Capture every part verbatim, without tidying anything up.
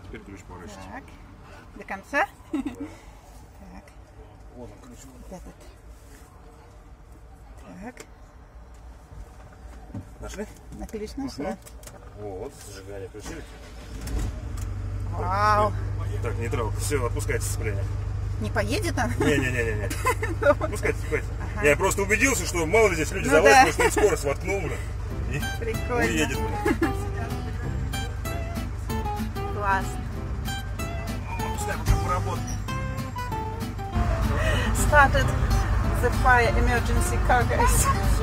Теперь ключ поворачивайте. Так. До конца? Да. Так. Вот он ключ. Вот этот. Так. Нашли? На ключ нашла. Вот, зажигание включили. Вау. Так, не трогай. Все, отпускайте сцепление. Не поедет он? Не-не-не-не. Отпускайте, отпускайте. Ага. Я просто убедился, что мало ли здесь люди ну залазят, да. потому что скорость воткнул, блин. И прикольно. уедет, блин. Классно. Ну, пускай пока поработает. Started the fire emergency car, guys.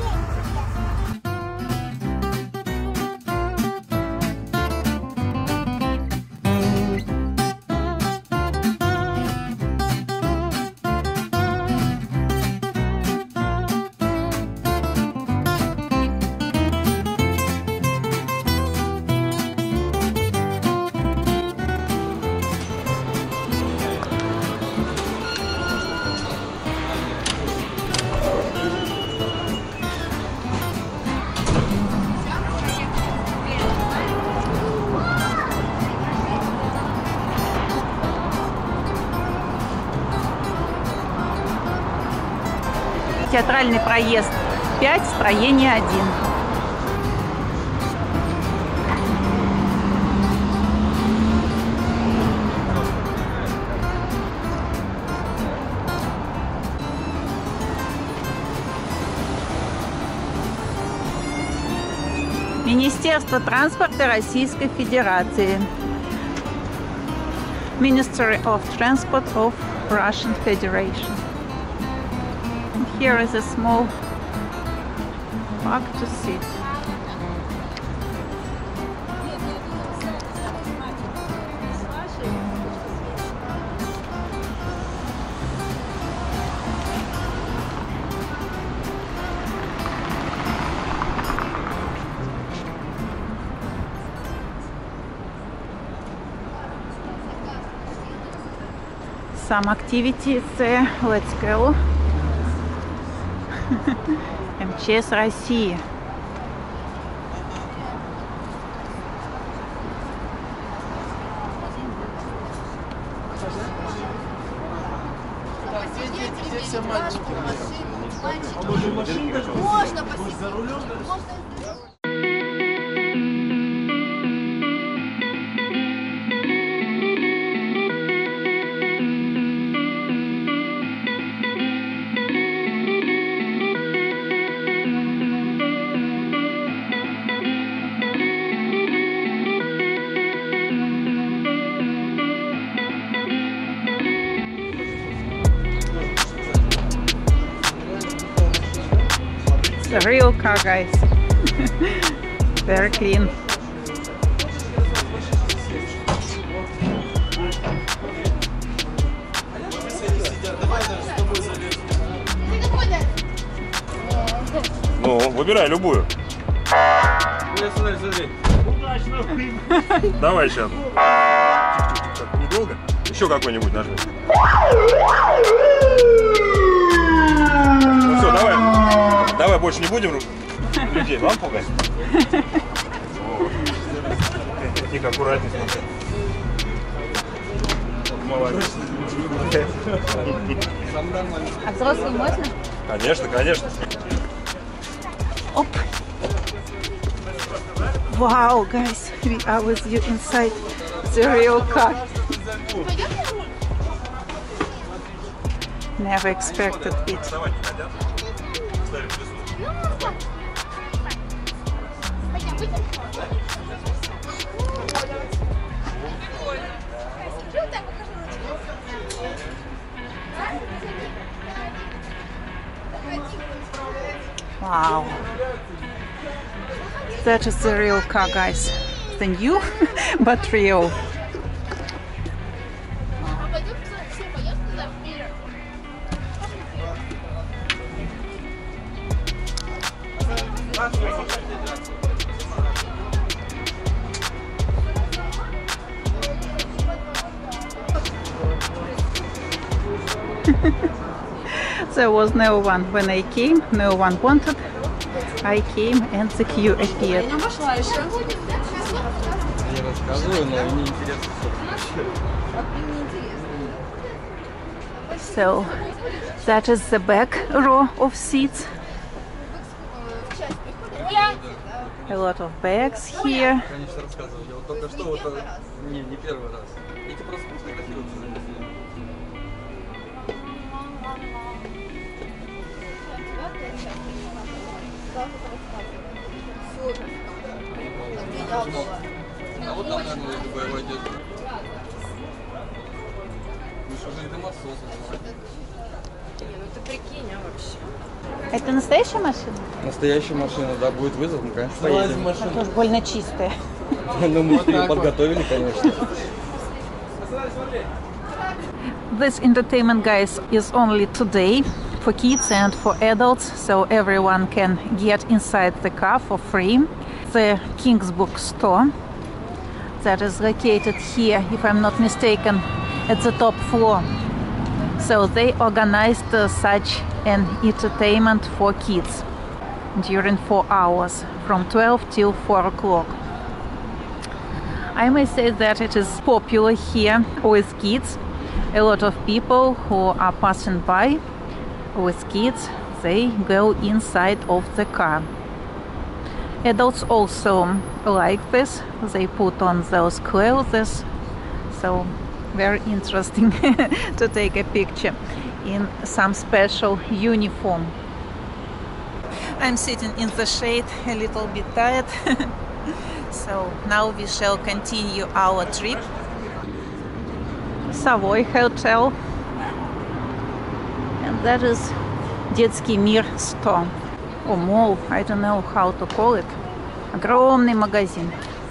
Театральный проезд пять, строение один. Министерство транспорта Российской Федерации. Ministry of Transport of Russian Federation. Here is a small park to sit. Some activities there. Let's go. эм че эс России. Можно посидеть. It's a real car, guys. Very clean. Ну, выбирай любую. Давай сейчас. Недолго? Еще какой-нибудь нажми. Ну все, давай. Давай больше не будем людей вам пугать. Тихо, аккуратнее смотри. Молодец. А взрослым можно? Конечно, конечно. Оп. Wow, guys, we are with you inside the real car. Never expected it. Wow. That is the real car, guys. The new, but real. There was no one when I came, no one wanted. I came and the queue appeared. Я не обошла еще. Я рассказываю, но мне интересно. So that is the back row of seats. A lot of bags here. Конечно, рассказывал. Я вот только что вот не, не первый раз. Эти просто фотографируются на месте. А вот там, наверное, это боевой одежда. Ну что же, это массоз. Не, ну ты прикинь, а вообще. Это настоящая машина? Настоящая машина, да, будет вызов, ну конечно, поедем. Это уж больно чистая. Ну мы ее подготовили, конечно. This entertainment, guys, is only today for kids and for adults, so everyone can get inside the car for free. The King's Book store that is located here, if I'm not mistaken, at the top floor. So they organized uh, such an entertainment for kids during four hours, from twelve till four o'clock. I may say that it is popular here with kids. A lot of people who are passing by with kids, they go inside of the car. Adults also like this. They put on those clothes, so very interesting to take a picture in some special uniform. I'm sitting in the shade, a little bit tired. So now we shall continue our trip. Savoy Hotel, and that is Детский мир store or mall, I don't know how to call it. Огромный магазин.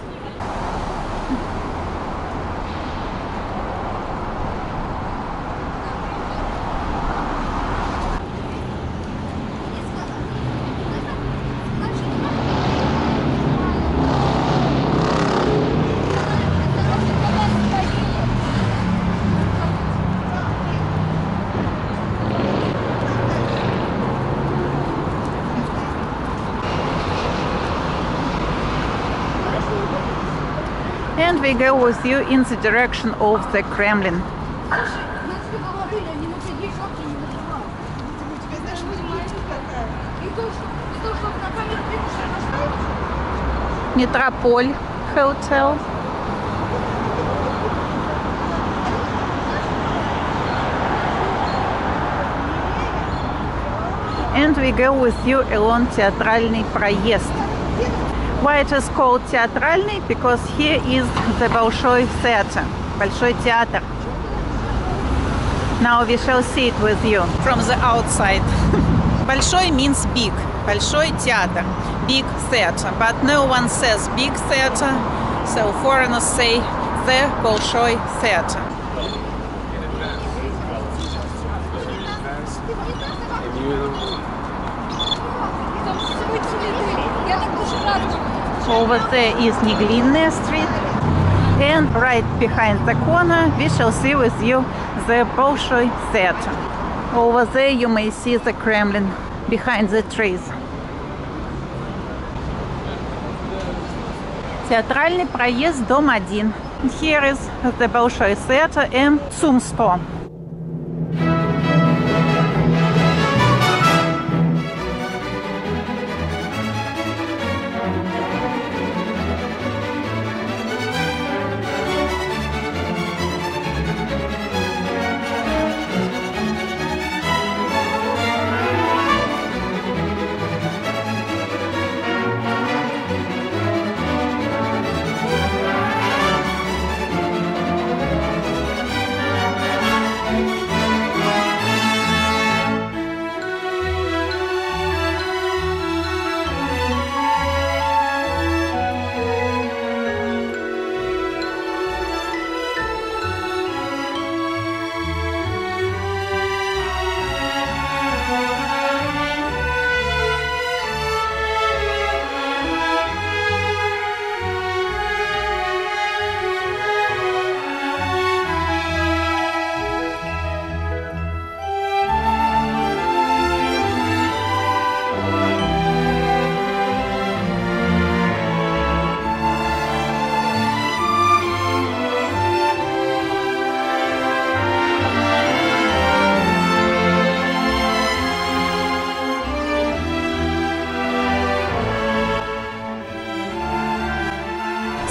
And we go with you in the direction of the Kremlin. Metropole Hotel. And we go with you along Театральный проезд. Why it is called Театральный? Because here is the Большой Theater, Большой театр. Now we shall see it with you from the outside. Большой means big, Большой театр, big theater. But no one says big theater, so foreigners say the Большой theater. Over there is Неглинная Street, and right behind the corner we shall see with you the Bolshoi Theater. Over there you may see the Kremlin behind the trees. Театральный проезд, дом один. Here is the Bolshoi Theater and Zum store.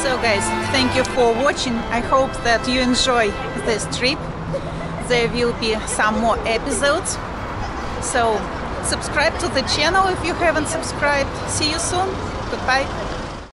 So guys, thank you for watching. I hope that you enjoy this trip. There will be some more episodes. So subscribe to the channel if you haven't subscribed. See you soon. Goodbye.